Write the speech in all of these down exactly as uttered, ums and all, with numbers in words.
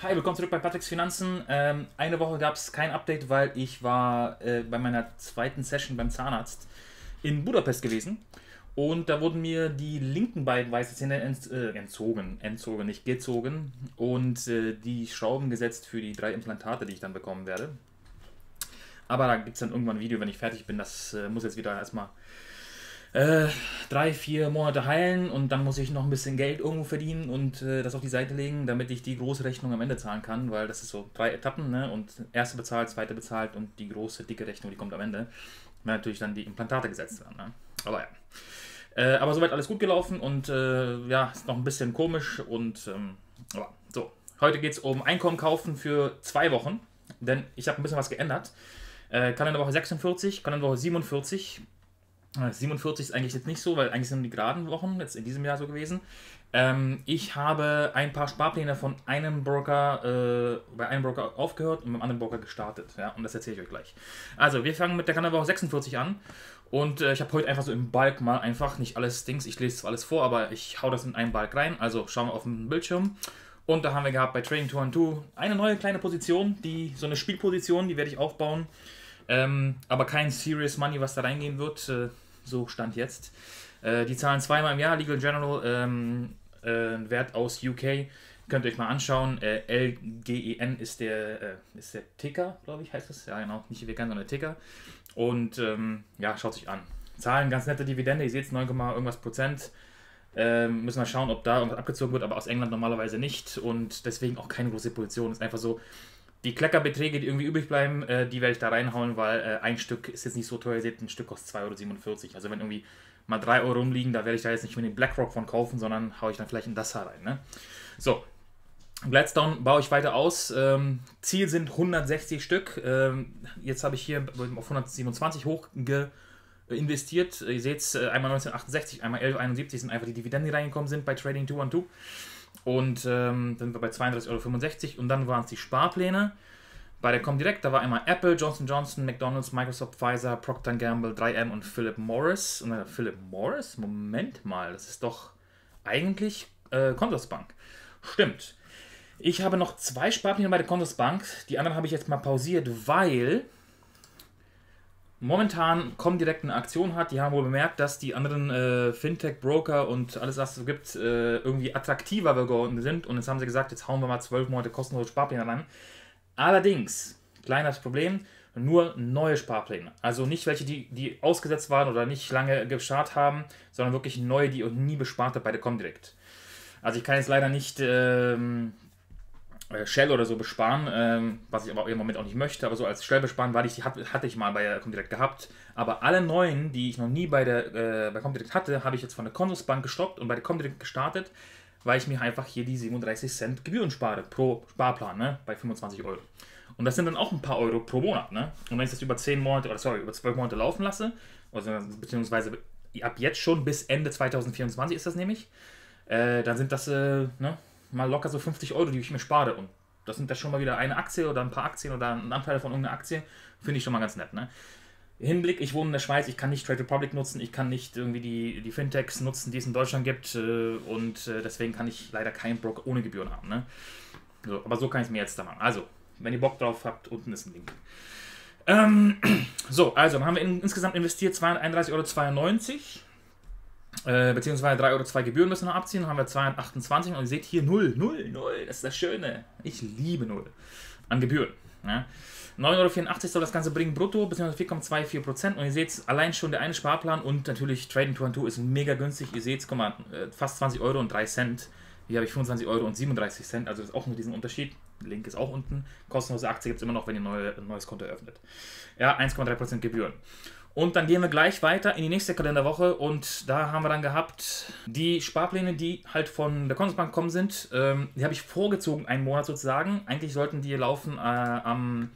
Hi, willkommen zurück bei Patricks Finanzen. Ähm, eine Woche gab es kein Update, weil ich war äh, bei meiner zweiten Session beim Zahnarzt in Budapest gewesen. Und da wurden mir die linken beiden weißen Zähne ent, äh, entzogen, entzogen, nicht gezogen. Und äh, die Schrauben gesetzt für die drei Implantate, die ich dann bekommen werde. Aber da gibt es dann irgendwann ein Video, wenn ich fertig bin. Das äh, muss jetzt wieder erstmal äh, drei, vier Monate heilen und dann muss ich noch ein bisschen Geld irgendwo verdienen und äh, das auf die Seite legen, damit ich die große Rechnung am Ende zahlen kann, weil das ist so drei Etappen, ne? Und erste bezahlt, zweite bezahlt und die große, dicke Rechnung, die kommt am Ende, wenn natürlich dann die Implantate gesetzt werden, ne? Aber ja. Äh, aber soweit alles gut gelaufen und äh, ja, ist noch ein bisschen komisch und ähm, aber so. Heute geht es um Einkommen kaufen für zwei Wochen, denn ich habe ein bisschen was geändert. Äh, Kalenderwoche sechsundvierzig, Kalenderwoche siebenundvierzig. siebenundvierzig ist eigentlich jetzt nicht so, weil eigentlich sind die geraden Wochen jetzt in diesem Jahr so gewesen. Ähm, ich habe ein paar Sparpläne von einem Broker, äh, bei einem Broker aufgehört und beim anderen Broker gestartet. Ja, und das erzähle ich euch gleich. Also, wir fangen mit der Kalenderwoche sechsundvierzig an. Und äh, ich habe heute einfach so im Balk mal einfach, nicht alles Dings, ich lese zwar alles vor, aber ich hau das in einen Balk rein. Also schauen wir auf den Bildschirm. Und da haben wir gehabt bei Trading two twelve eine neue kleine Position, die so eine Spielposition, die werde ich aufbauen. Ähm, aber kein Serious Money, was da reingehen wird. Äh, So stand jetzt. Äh, die zahlen zweimal im Jahr. Legal General, ähm, äh, Wert aus U K. Könnt ihr euch mal anschauen. Äh, L G E N ist der, äh, ist der Ticker, glaube ich, heißt das. Ja, genau. Nicht Vegan, sondern Ticker. Und ähm, ja, schaut sich an. Zahlen ganz nette Dividende. Ihr seht es, neun, irgendwas Prozent. Ähm, müssen wir schauen, ob da irgendwas abgezogen wird, aber aus England normalerweise nicht. Und deswegen auch keine große Position. Ist einfach so. Die Kleckerbeträge, die irgendwie übrig bleiben, äh, die werde ich da reinhauen, weil äh, ein Stück ist jetzt nicht so teuer. Ihr seht, ein Stück kostet zwei Euro siebenundvierzig. Also wenn irgendwie mal drei Euro rumliegen, da werde ich da jetzt nicht mit dem BlackRock von kaufen, sondern haue ich dann vielleicht in das rein. Ne? So, Gladstone baue ich weiter aus. Ähm, Ziel sind hundertsechzig Stück. Ähm, jetzt habe ich hier auf hundertsiebenundzwanzig hoch investiert. Ihr seht es, äh, einmal neunzehnhundertachtundsechzig, einmal elf einundsiebzig sind einfach die Dividenden, die reingekommen sind bei Trading two twelve. Und ähm, dann sind wir bei zweiunddreißig Euro fünfundsechzig und dann waren es die Sparpläne. Bei der Comdirect, da war einmal Apple, Johnson Johnson, McDonald's, Microsoft, Pfizer, Procter and Gamble, drei M und Philip Morris. Und dann Philip Morris? Moment mal, das ist doch eigentlich äh, Consorsbank. Stimmt. Ich habe noch zwei Sparpläne bei der Consorsbank. Die anderen habe ich jetzt mal pausiert, weil momentan Comdirect eine Aktion hat. Die haben wohl bemerkt, dass die anderen äh, Fintech-Broker und alles, was es so gibt, äh, irgendwie attraktiver geworden sind. Und jetzt haben sie gesagt, jetzt hauen wir mal zwölf Monate kostenlose Sparpläne ran. Allerdings, kleines Problem, nur neue Sparpläne. Also nicht welche, die, die ausgesetzt waren oder nicht lange gespart haben, sondern wirklich neue, die ich nie bespart habe bei der Comdirect. Also ich kann jetzt leider nicht ähm, Shell oder so besparen, ähm, was ich aber im Moment auch nicht möchte, aber so als Shell besparen, weil ich die hatte ich mal bei der Comdirect gehabt. Aber alle neuen, die ich noch nie bei der äh, bei Comdirect hatte, habe ich jetzt von der Consorsbank gestoppt und bei der Comdirect gestartet, weil ich mir einfach hier die siebenunddreißig Cent Gebühren spare pro Sparplan, ne, bei fünfundzwanzig Euro. Und das sind dann auch ein paar Euro pro Monat, ne? Und wenn ich das über zehn Monate, oder sorry, über zwölf Monate laufen lasse, also beziehungsweise ab jetzt schon bis Ende zweitausendvierundzwanzig ist das nämlich, äh, dann sind das, äh, ne, mal locker so fünfzig Euro, die ich mir spare. Und das sind das schon mal wieder eine Aktie oder ein paar Aktien oder ein Anteil von irgendeiner Aktie. Finde ich schon mal ganz nett, ne? Hinblick, ich wohne in der Schweiz, ich kann nicht Trade Republic nutzen, ich kann nicht irgendwie die, die Fintechs nutzen, die es in Deutschland gibt. Äh, und äh, deswegen kann ich leider keinen Broker ohne Gebühren haben, ne? So, aber so kann ich es mir jetzt da machen. Also, wenn ihr Bock drauf habt, unten ist ein Link. Ähm, so, also, dann haben wir in, insgesamt investiert zweihunderteinunddreißig Euro zweiundneunzig. Äh, beziehungsweise drei Euro zwei Gebühren müssen wir abziehen, dann haben wir zweihundertachtundzwanzig und ihr seht hier null, null, null, das ist das Schöne. Ich liebe null an Gebühren. Ja. neun Euro vierundachtzig soll das Ganze bringen brutto, beziehungsweise vier Komma vierundzwanzig Prozent und ihr seht allein schon der eine Sparplan und natürlich Trading two twelve ist mega günstig, ihr seht es, fast zwanzig Euro und drei Cent. Hier habe ich fünfundzwanzig Euro und siebenunddreißig Cent, also das ist auch nur diesen Unterschied. Link ist auch unten. Kostenlose Aktie gibt es immer noch, wenn ihr neue, ein neues Konto eröffnet. Ja, eins Komma drei Prozent Gebühren. Und dann gehen wir gleich weiter in die nächste Kalenderwoche und da haben wir dann gehabt die Sparpläne, die halt von der Consorsbank gekommen sind. Ähm, die habe ich vorgezogen, einen Monat sozusagen. Eigentlich sollten die laufen äh, am,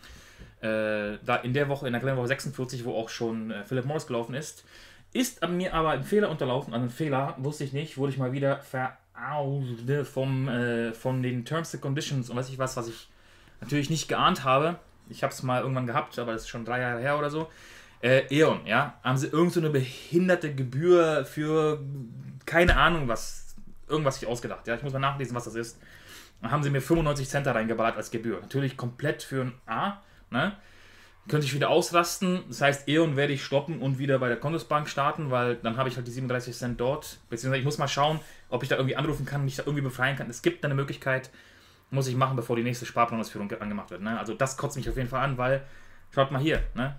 äh, da in der Woche, in der Kalenderwoche sechsundvierzig, wo auch schon äh, Philip Morris gelaufen ist. Ist an mir aber ein Fehler unterlaufen, also einen Fehler, wusste ich nicht, wurde ich mal wieder verauscht vom, äh, von den Terms and Conditions und weiß ich was, was ich natürlich nicht geahnt habe. Ich habe es mal irgendwann gehabt, aber das ist schon drei Jahre her oder so. Äh, E.ON, ja, haben sie irgend so eine behinderte Gebühr für keine Ahnung was, irgendwas sich ausgedacht, ja, ich muss mal nachlesen, was das ist. Dann haben sie mir fünfundneunzig Cent da reingeballert als Gebühr. Natürlich komplett für ein A, ne? Könnte ich wieder ausrasten. Das heißt, E O N werde ich stoppen und wieder bei der Condusbank starten, weil dann habe ich halt die siebenunddreißig Cent dort. Beziehungsweise ich muss mal schauen, ob ich da irgendwie anrufen kann, mich da irgendwie befreien kann. Es gibt eine Möglichkeit, muss ich machen, bevor die nächste Sparplanausführung angemacht wird. Ne? Also das kotzt mich auf jeden Fall an, weil, schaut mal hier, ne?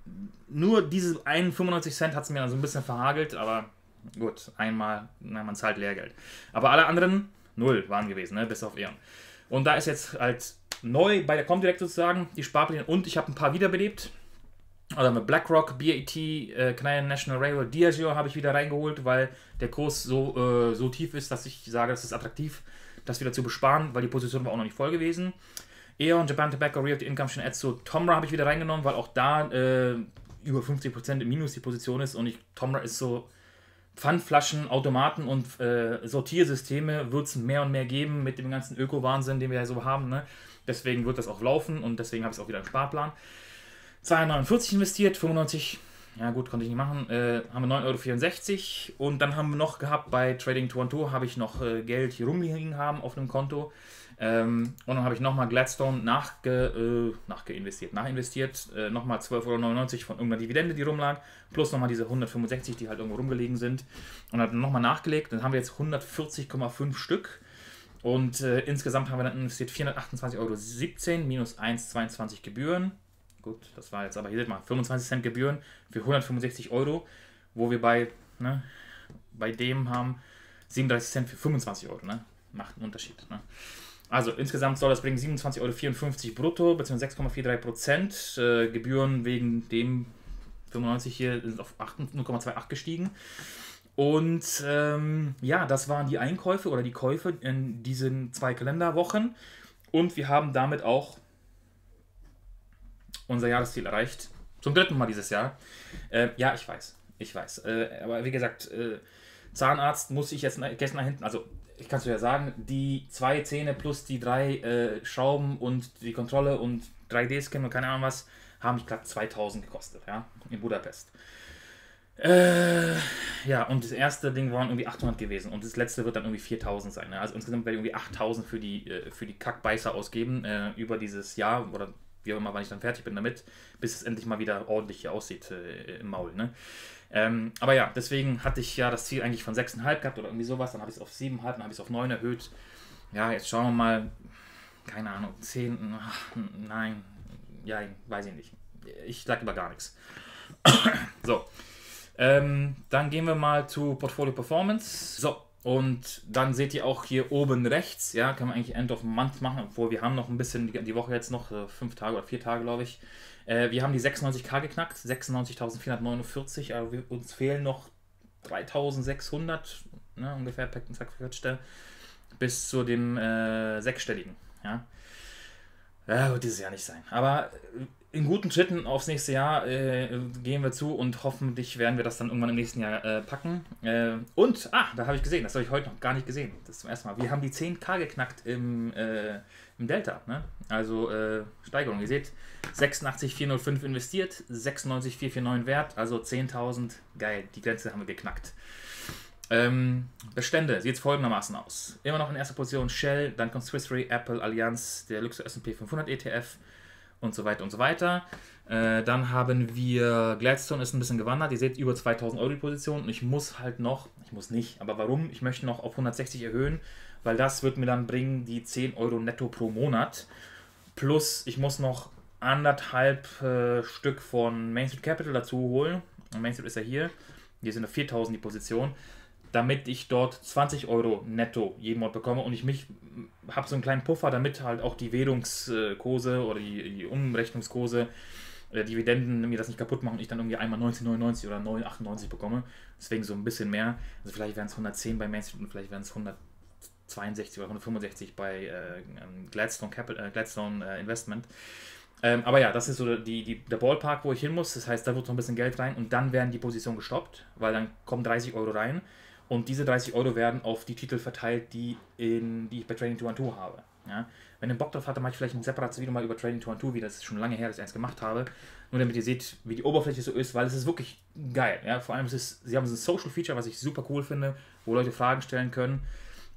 Nur diese einen fünfundneunzig Cent hat es mir dann so ein bisschen verhagelt, aber gut, einmal, na, man zahlt Lehrgeld. Aber alle anderen, null waren gewesen, ne? Bis auf E O N. Und da ist jetzt halt neu bei der Comdirect sozusagen die Sparpläne und ich habe ein paar wiederbelebt. Also mit BlackRock, B A T, äh, Canadian National Railway, Diageo habe ich wieder reingeholt, weil der Kurs so, äh, so tief ist, dass ich sage, es ist attraktiv, das wieder zu besparen, weil die Position war auch noch nicht voll gewesen. E O N, Japan Tobacco, Realty Income, Shinetsu, Tomra habe ich wieder reingenommen, weil auch da äh, über fünfzig Prozent im Minus die Position ist und ich, Tomra ist so Pfandflaschen, Automaten und äh, Sortiersysteme wird es mehr und mehr geben mit dem ganzen Öko-Wahnsinn, den wir ja so haben. Ne? Deswegen wird das auch laufen und deswegen habe ich es auch wieder im Sparplan. zweihundertneunundvierzig investiert, fünfundneunzig, ja gut, konnte ich nicht machen, äh, haben wir neun Euro vierundsechzig und dann haben wir noch gehabt, bei Trading zwei zwei habe ich noch äh, Geld hier rumliegen haben auf einem Konto ähm, und dann habe ich nochmal Gladstone nachge, äh, nachgeinvestiert, nachinvestiert, äh, nochmal zwölf Euro neunundneunzig von irgendeiner Dividende, die rumlag, plus nochmal diese hundertfünfundsechzig, die halt irgendwo rumgelegen sind und dann nochmal nachgelegt, dann haben wir jetzt hundertvierzig Komma fünf Stück. Und äh, insgesamt haben wir dann investiert vierhundertachtundzwanzig Euro siebzehn minus eins Komma zweiundzwanzig Gebühren. Gut, das war jetzt aber hier mal fünfundzwanzig Cent Gebühren für hundertfünfundsechzig Euro, wo wir bei, ne, bei dem haben siebenunddreißig Cent für fünfundzwanzig Euro. Ne? Macht einen Unterschied. Ne? Also insgesamt soll das bringen siebenundzwanzig Euro vierundfünfzig brutto, beziehungsweise sechs Komma dreiundvierzig Prozent. Äh, Gebühren wegen dem fünfundneunzig hier sind auf null Komma achtundzwanzig gestiegen. Und ähm, ja, das waren die Einkäufe oder die Käufe in diesen zwei Kalenderwochen. Und wir haben damit auch unser Jahresziel erreicht. Zum dritten Mal dieses Jahr. Äh, ja, ich weiß. Ich weiß. Äh, aber wie gesagt, äh, Zahnarzt muss ich jetzt gestern nach hinten, also ich kann es dir ja sagen, die zwei Zähne plus die drei äh, Schrauben und die Kontrolle und drei D-Scan und keine Ahnung was, haben mich glatt zweitausend gekostet, ja, in Budapest. Äh, ja, und das erste Ding waren irgendwie achthundert gewesen und das letzte wird dann irgendwie viertausend sein. Ne? Also insgesamt werde ich irgendwie achttausend für die, äh, für die Kackbeißer ausgeben äh, über dieses Jahr oder wie auch immer, wann ich dann fertig bin damit, bis es endlich mal wieder ordentlich hier aussieht äh, im Maul. Ne? Ähm, aber ja, deswegen hatte ich ja das Ziel eigentlich von sechs Komma fünf gehabt oder irgendwie sowas, dann habe ich es auf sieben Komma fünf, dann habe ich es auf neun erhöht. Ja, jetzt schauen wir mal, keine Ahnung, zehn, ach, nein, ja, weiß ich nicht. Ich sage über gar nichts. So. Ähm, dann gehen wir mal zu Portfolio Performance. So, und dann seht ihr auch hier oben rechts, ja, kann man eigentlich End of Month machen, obwohl wir haben noch ein bisschen, die, die Woche jetzt noch, äh, fünf Tage oder vier Tage, glaube ich. Äh, wir haben die sechsundneunzig K geknackt, sechsundneunzigtausendvierhundertneunundvierzig, aber wir, uns fehlen noch dreitausendsechshundert, ne, ungefähr, Packten, Zack, bis zu dem äh, sechsstelligen, ja. Ja, wird dieses Jahr nicht sein, aber in guten Schritten aufs nächste Jahr äh, gehen wir zu und hoffentlich werden wir das dann irgendwann im nächsten Jahr äh, packen. Äh, und, ah, da habe ich gesehen, das habe ich heute noch gar nicht gesehen, das ist zum ersten Mal. Wir haben die zehn K geknackt im, äh, im Delta, ne? Also äh, Steigerung. Ihr seht, sechsundachtzig vierhundertfünf investiert, sechsundneunzig vierhundertneunundvierzig Wert, also zehntausend, geil, die Grenze haben wir geknackt. Ähm, Bestände, sieht es folgendermaßen aus. Immer noch in erster Position Shell, dann kommt Swiss Re, Apple, Allianz, der Luxor S und P fünfhundert E T F, und so weiter und so weiter. Äh, dann haben wir Gladstone ist ein bisschen gewandert. Ihr seht über zweitausend Euro die Position. Und ich muss halt noch, ich muss nicht, aber warum? Ich möchte noch auf hundertsechzig erhöhen, weil das wird mir dann bringen die zehn Euro netto pro Monat. Plus ich muss noch anderthalb äh, Stück von Main Street Capital dazu holen. Und Main Street ist ja hier. Hier sind noch viertausend die Position. Damit ich dort zwanzig Euro netto jeden Monat bekomme und ich mich habe so einen kleinen Puffer, damit halt auch die Währungskurse oder die, die Umrechnungskurse, äh, Dividenden mir das nicht kaputt machen und ich dann irgendwie einmal neunzehn neunundneunzig oder neun achtundneunzig bekomme. Deswegen so ein bisschen mehr. Also vielleicht wären es hundertzehn bei Main Street und vielleicht wären es hundertzweiundsechzig oder hundertfünfundsechzig bei äh, Gladstone, Capital, äh, Gladstone äh, Investment. Ähm, aber ja, das ist so die, die, der Ballpark, wo ich hin muss. Das heißt, da wird noch ein bisschen Geld rein und dann werden die Positionen gestoppt, weil dann kommen dreißig Euro rein. Und diese dreißig Euro werden auf die Titel verteilt, die, in, die ich bei Trading zwei zwei habe. Ja? Wenn ihr Bock drauf habt, dann mache ich vielleicht ein separates Video mal über Trading zwei zwei, wie das ist schon lange her, dass ich eins gemacht habe. Nur damit ihr seht, wie die Oberfläche so ist, weil es ist wirklich geil. Ja? Vor allem, ist es, sie haben so ein Social Feature, was ich super cool finde, wo Leute Fragen stellen können.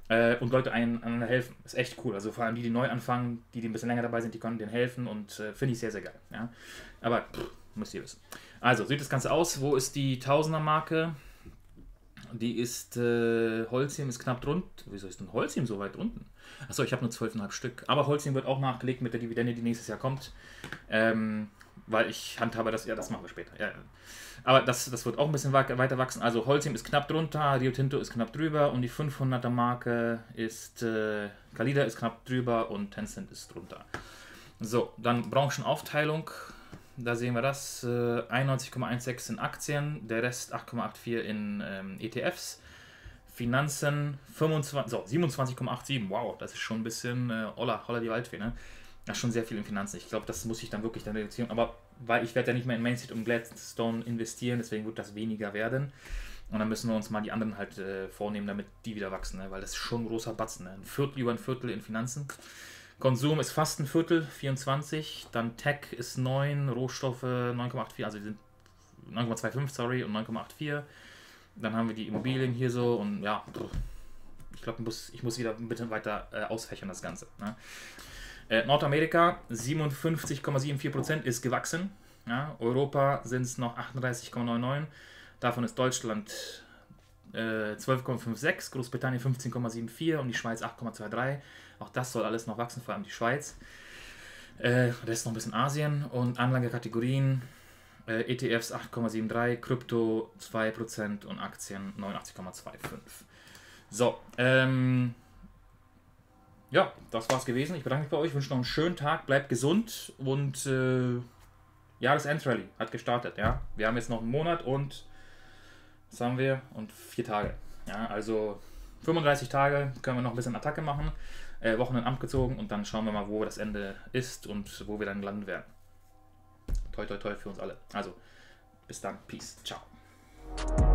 äh, und Leute einander helfen. Ist echt cool. Also vor allem die, die neu anfangen, die, die ein bisschen länger dabei sind, die können denen helfen und äh, finde ich sehr, sehr geil. Ja? Aber pff, müsst ihr wissen. Also, sieht das Ganze aus. Wo ist die Tausender-Marke? Die ist, äh, Holcim ist knapp drunter. Wieso ist denn Holcim so weit unten? Achso, ich habe nur zwölf Komma fünf Stück. Aber Holcim wird auch nachgelegt mit der Dividende, die nächstes Jahr kommt. Ähm, weil ich handhabe das, ja, das machen wir später. Ja, aber das, das wird auch ein bisschen weiter wachsen. Also Holcim ist knapp drunter, Rio Tinto ist knapp drüber und die fünfhunderter Marke ist, äh, Kalida ist knapp drüber und Tencent ist drunter. So, dann Branchenaufteilung. Da sehen wir das, äh, einundneunzig Komma sechzehn in Aktien, der Rest acht Komma vierundachtzig in ähm, E T Fs. Finanzen fünfundzwanzig, so, siebenundzwanzig Komma siebenundachtzig, wow, das ist schon ein bisschen, äh, holla, holla die Waldfee, ne? Das ist schon sehr viel in Finanzen. Ich glaube, das muss ich dann wirklich dann reduzieren, aber weil ich werde ja nicht mehr in Main Street und Gladstone investieren, deswegen wird das weniger werden. Und dann müssen wir uns mal die anderen halt äh, vornehmen, damit die wieder wachsen, ne? Weil das ist schon ein großer Batzen, ne? Ein Viertel über ein Viertel in Finanzen. Konsum ist fast ein Viertel, vierundzwanzig, dann Tech ist neun, Rohstoffe neun Komma vierundachtzig, also die sind neun Komma fünfundzwanzig, sorry, und neun Komma vierundachtzig. Dann haben wir die Immobilien hier so und ja, ich glaube, ich muss, ich muss wieder ein bisschen weiter äh, ausfächern das Ganze. Ne? Äh, Nordamerika, siebenundfünfzig Komma vierundsiebzig Prozent ist gewachsen. Ja? Europa sind es noch achtunddreißig Komma neunundneunzig, davon ist Deutschland äh, zwölf Komma sechsundfünfzig, Großbritannien fünfzehn Komma vierundsiebzig und die Schweiz acht Komma dreiundzwanzig. Auch das soll alles noch wachsen, vor allem die Schweiz. Äh, das ist noch ein bisschen Asien und Anlagekategorien, äh, E T Fs acht Komma dreiundsiebzig, Krypto zwei Prozent und Aktien neunundachtzig Komma fünfundzwanzig. So, ähm, ja, das war's gewesen. Ich bedanke mich bei euch, wünsche noch einen schönen Tag, bleibt gesund und äh, Jahresendrallye hat gestartet. Ja, wir haben jetzt noch einen Monat und was haben wir? Und vier Tage. Ja, also fünfunddreißig Tage können wir noch ein bisschen Attacke machen. Äh, Wochen in Amt gezogen und dann schauen wir mal, wo das Ende ist und wo wir dann landen werden. Toi, toi, toi für uns alle. Also, bis dann. Peace. Ciao.